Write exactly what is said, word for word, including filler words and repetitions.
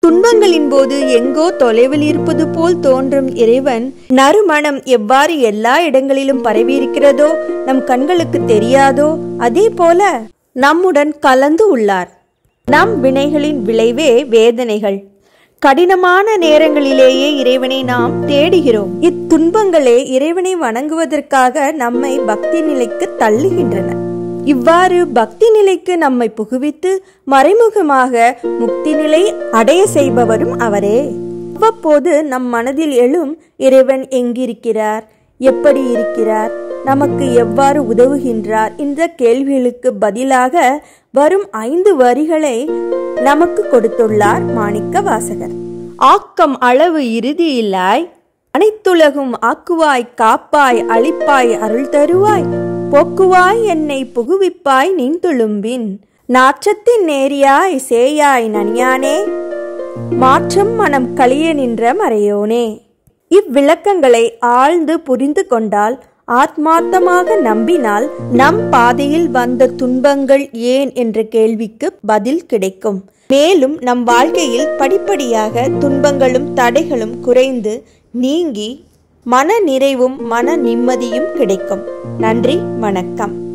துன்பங்களின் போது எங்கோ தொலைவில் இருப்பது போல் தோன்றும் இறைவன் நறுமணம் எவ்வாறு எல்லா இடங்களிலும் பரவியிருக்கிறதோ நம் கண்களுக்கு தெரியாதோ அதே போல நம்முடன் கலந்து உள்ளார். நம் வினைகளின் விளைவே வேதனைகள். கடினமான நேரங்களிலேயே இறைவனை நாம் தேடுகிறோம். இத்துன்பங்களே இறைவனை வணங்குவதற்காக நம்மை பக்தி நிலைக்கு தள்ளுகின்றன. இவ்வாறு பக்தி நிலைக்கு நம்மை புகுவித்து மறைமுகமாக முக்தி நிலை அடைய செய்பவரும் அவரே. அவ்வப்போது நம் மனதில் எழும் இறைவன் எங்கிருக்கிறார், எப்படி இருக்கிறார், நமக்கு எவ்வாறு உதவுகின்றார் என்ற கேள்விகளுக்கு பதிலாக வரும் ஐந்து வரிகளை நமக்கு கொடுத்துள்ளார் மாணிக்க வாசகர். ஆக்கம் அளவு இறுதியில்லாய், அனைத்துலகும் ஆக்குவாய், காப்பாய், அழிப்பாய், அருள் தருவாய், போக்குவாய், என்னை புகுவிப்பாய் நின் துளும்பின், நாற்றத்தின் நேரியாய் சேயாய் நனியானே, மாற்றம் மனம் கழிய நின்ற மறையோனே. இவ்விளக்கங்களை ஆழ்ந்து புரிந்து கொண்டால், ஆத்மார்த்தமாக நம்பினால் நம் பாதையில் வந்த துன்பங்கள் ஏன் என்ற கேள்விக்கு பதில் கிடைக்கும். மேலும் நம் வாழ்க்கையில் படிப்படியாக துன்பங்களும் தடைகளும் குறைந்து நீங்கி மன நிறைவும் மன நிம்மதியும் கிடைக்கும். நன்றி, வணக்கம்.